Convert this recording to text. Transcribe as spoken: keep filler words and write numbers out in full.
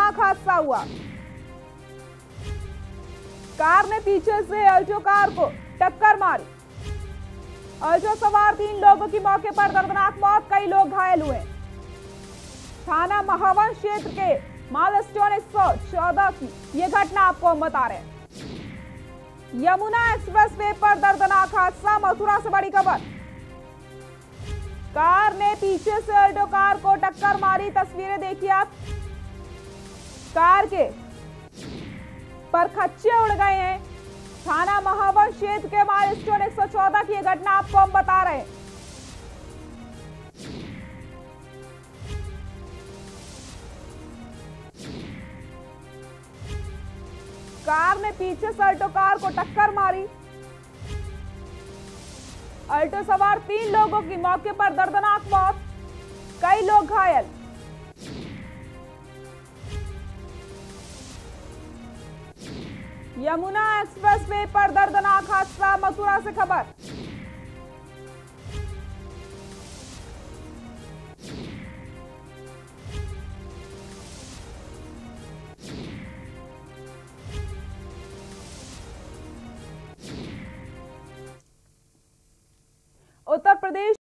दर्दनाक हादसा हुआ। कार ने पीछे से अल्टो कार को टक्कर मारी। अल्टो सवार तीन लोगों की मौके पर दर्दनाक मौत, कई लोग घायल हुए। थाना महावन क्षेत्र के माइलस्टोन एक सौ चौदह की ये घटना आपको हम बता रहे हैं। यमुना एक्सप्रेस वे पर दर्दनाक हादसा, मथुरा से बड़ी खबर। कार ने पीछे से अल्टो कार को टक्कर मारी। तस्वीरें देखिए आप, कार के परखच्चे उड़ गए हैं। थाना महावन क्षेत्र के माइलस्टोन एक सौ चौदह की यह घटना आपको हम बता रहे हैं। कार ने पीछे से अल्टो कार को टक्कर मारी। अल्टो सवार तीन लोगों की मौके पर दर्दनाक मौत, कई लोग घायल। यमुना एक्सप्रेस वे पर दर्दनाक हादसा, मथुरा से खबर। उत्तर प्रदेश